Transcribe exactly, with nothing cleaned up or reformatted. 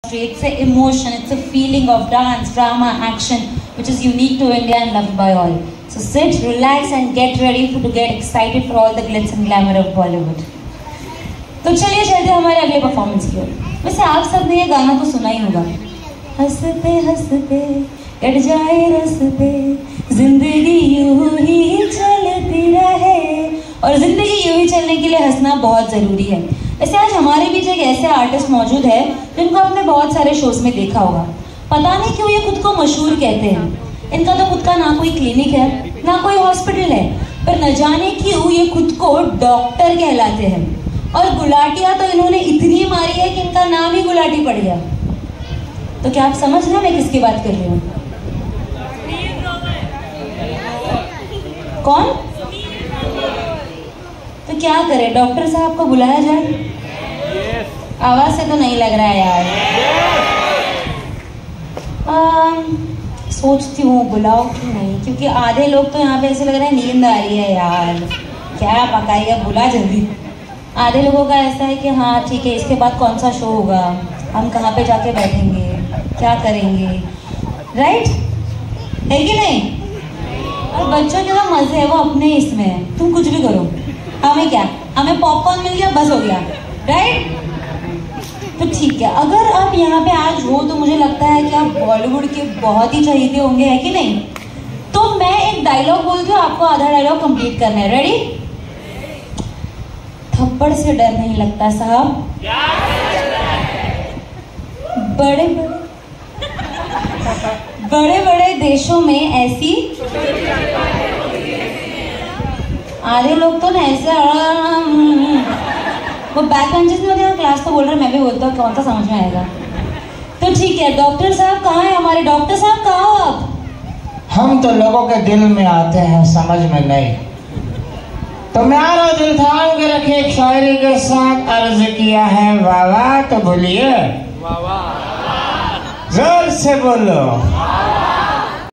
It's an emotion, it's a feeling of dance, drama, action, which is unique to India and loved by all. So sit, relax and get ready to get excited for all the glitz and glamour of Bollywood. तो चलिए चलते हमारे अगले performance की ओर। वैसे आप सबने ये गाना तो सुना ही होगा। हंसते हंसते कट जाए रस्ते, जिंदगी यूं ही चलती रहे। और जिंदगी यूं ही चलने के लिए हंसना बहुत जरूरी है। वैसे आज हमारे बीच एक ऐसे आर्टिस्ट मौजूद है जिनको आपने बहुत सारे शोज में देखा होगा। पता नहीं क्यों ये खुद को मशहूर कहते हैं। इनका तो खुद का ना कोई क्लिनिक है ना कोई हॉस्पिटल है, पर न जाने क्यों ये खुद को डॉक्टर कहलाते हैं। और गुलाटियां तो इन्होंने इतनी मारी है कि इनका नाम ही गुलाटी पड़ गया। तो क्या आप समझ रहे हैं मैं किसकी बात कर रही हूँ? कौन? तो क्या करें, डॉक्टर साहब को बुलाया जाए? आवाज से तो नहीं लग रहा है यार। आ, सोचती हूँ बुलाओ कि नहीं, क्योंकि आधे लोग तो यहाँ पे ऐसे लग रहा है नींद आ रही है यार, क्या पकाएगा, बुला जल्दी। आधे लोगों का ऐसा है कि हाँ ठीक है, इसके बाद कौन सा शो होगा, हम कहाँ पे जाके बैठेंगे, क्या करेंगे, राइट है कि नहीं? और बच्चों के तो मजे है वो अपने इसमें है, तुम कुछ भी करो, हमें क्या, हमें पॉपकॉर्न मिल गया बस हो गया, राइट? तो ठीक है, अगर आप यहाँ पे आज हो तो मुझे लगता है कि आप बॉलीवुड के बहुत ही चहीते होंगे, है कि नहीं? तो मैं एक डायलॉग बोलती हूँ, आपको आधा डायलॉग कंप्लीट करना है। रेडी? थप्पड़ से डर नहीं लगता साहब, बड़े बड़े बड़े बड़े देशों में ऐसी, आधे लोग तो ना ऐसे वो बैक बेंचेस में होते क्लास तो बोल रहे, मैं भी बोलता हूँ, कौन सा समझ में आएगा? तो ठीक है, डॉक्टर साहब कहाँ है हमारे? डॉक्टर साहब कहाँ हो आप? हम तो लोगों के दिल में आते हैं, समझ में नहीं। तो मेरा दिल थाम के रखे एक शायरी के साथ अर्ज किया है वाह वाह, तो बोलिए वाह वाह, जोर से बोलो।